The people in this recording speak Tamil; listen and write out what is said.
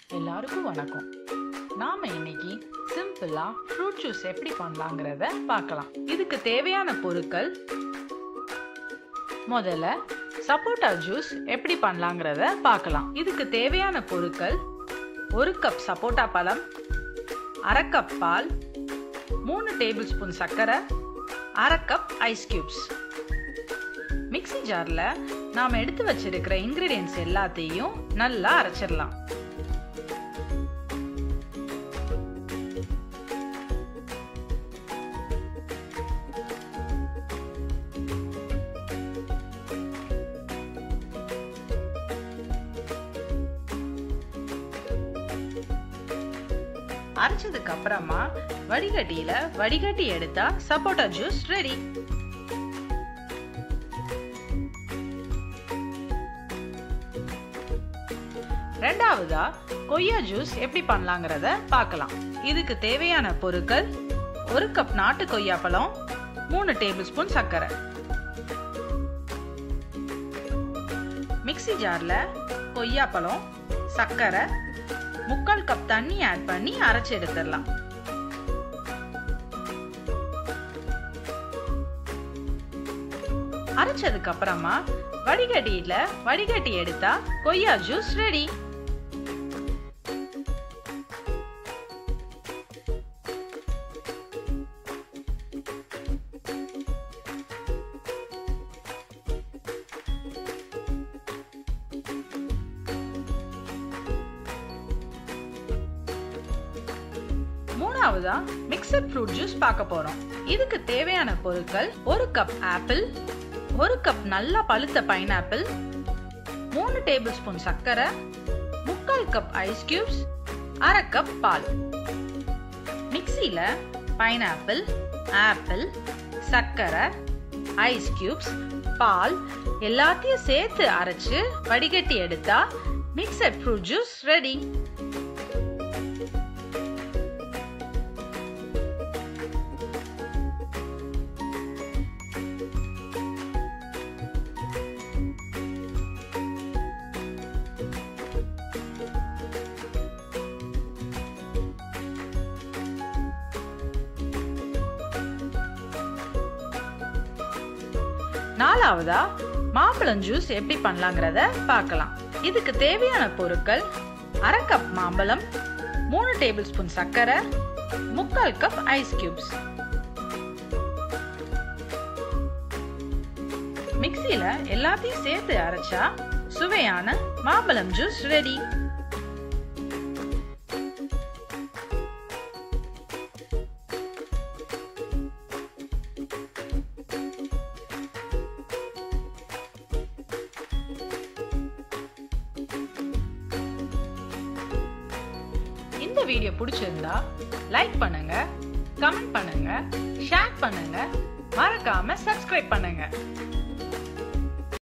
எல்லாருக்கும் வணக்கம். நாம இன்னைக்கு சிம்பிளா ஃப்ரூட் ஜூஸ் எப்படி பண்ணலாங்கிறத பார்க்கலாம். இதுக்கு தேவையான பொருட்கள், முதல்ல சப்போட்டா ஜூஸ் எப்படி பண்ணலாங்கிறத பார்க்கலாம். இதுக்கு தேவையான பொருட்கள், 1 கப் சப்போட்டா பழம், 1/2 கப் பால், 3 டேபிள் ஸ்பூன் சர்க்கரை, 1/2 கப் ஐஸ் கியூப்ஸ். மிக்ஸி ஜார்ல நாம எடுத்து வச்சிருக்கிற இன்கிரிடியன்ஸ் எல்லாத்தையும் நல்லா அரைச்சிடலாம். அரைச்சதுக்கு அப்புறமா வடிகட்டியில வடிகட்டி எடுத்தா சப்போட்டா ஜூஸ் ரெடி. ரெண்டாவதா கொய்யா ஜூஸ் எப்படி பண்ணலாங்கிறத பார்க்கலாம். இதுக்கு தேவையான பொருட்கள், 1 கப் நாட்டு கொய்யா பழம், 3 டேபிள் ஸ்பூன் சர்க்கரை. மிக்ஸி ஜார்ல கொய்யா பழம், சர்க்கரை, 3/4 கப் தண்ணி ஆட் பண்ணி அரைச்சு எடுத்துடலாம். அரைச்சதுக்கு அப்புறமா வடிகட்டியில வடிகட்டி எடுத்தா கொய்யா ஜூஸ் ரெடி. மூணாவதா மிக்சட் ஃப்ரூட் ஜூஸ் பார்க்க போறோம். இதுக்கு தேவையான பொருட்கள், 1 கப் ஆப்பிள், 1 கப் நல்லா பழுத்த பைனாப்பிள், 3 டேபிள் ஸ்பூன் சர்க்கரை, 3/4 கப் ஐஸ் கியூப்ஸ், 1/2 கப் பால். மிக்ஸில பைனாப்பிள், ஆப்பிள், சர்க்கரை, ஐஸ் கியூப்ஸ், பால் எல்லாத்தையும் சேர்த்து அரைச்சு வடிகட்டி எடுத்தா மிக்சட் ஃப்ரூட் ஜூஸ் ரெடி. நாலாவதா மாம்பழம் ஜூஸ் எப்படி பண்ணலாங்கிறத பார்க்கலாம். இதுக்கு தேவையான பொருட்கள், 1/2 கப் மாம்பழம், 3 டேபிள் ஸ்பூன் சர்க்கரை, 3/4 கப் ஐஸ் கியூப்ஸ். மிக்ஸில எல்லாத்தையும் சேர்த்து அரைச்சா சுவையான மாம்பழம் ஜூஸ் ரெடி. இந்த வீடியோ பிடிச்சிருந்தா லைக் பண்ணுங்க, கமெண்ட் பண்ணுங்க, ஷேர் பண்ணுங்க, மறக்காம சப்ஸ்கிரைப் பண்ணுங்க.